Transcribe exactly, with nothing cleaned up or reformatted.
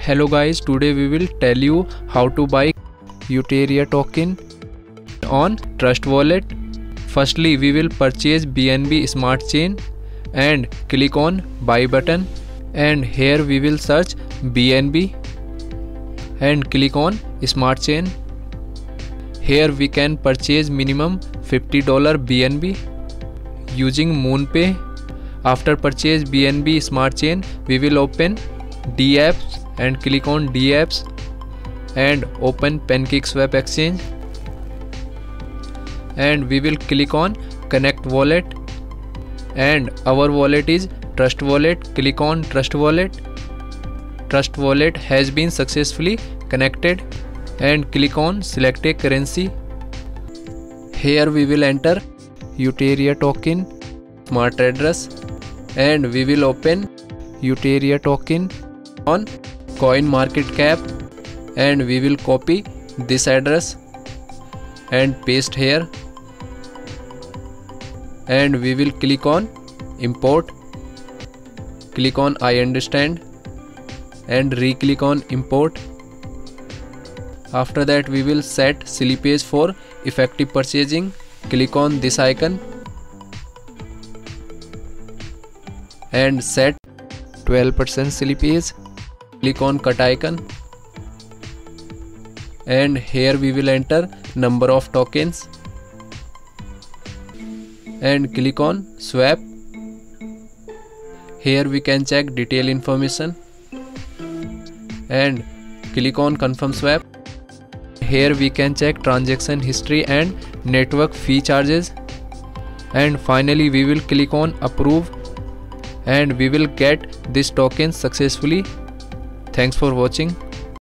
Hello guys, today we will tell you how to buy Euteria token on Trust Wallet. Firstly, we will purchase B N B Smart Chain and click on buy button, and here we will search B N B and click on Smart Chain. Here we can purchase minimum fifty dollars B N B using MoonPay. After purchase B N B Smart Chain, we will open D apps and click on D apps and open PancakeSwap exchange, and we will click on connect wallet, and our wallet is Trust Wallet. Click on Trust Wallet. Trust Wallet has been successfully connected, and click on select a currency. Here we will enter Euteria token smart address, and we will open Euteria token on CoinMarketCap, and we will copy this address and paste here, and we will click on import. Click on I understand and re-click on import. After that we will set slippage for effective purchasing. Click on this icon and set twelve percent slippage. Click on cut icon, and here we will enter number of tokens and click on swap. Here we can check detail information and click on confirm swap. Here we can check transaction history and network fee charges, and finally we will click on approve, and we will get this token successfully. Thanks for watching.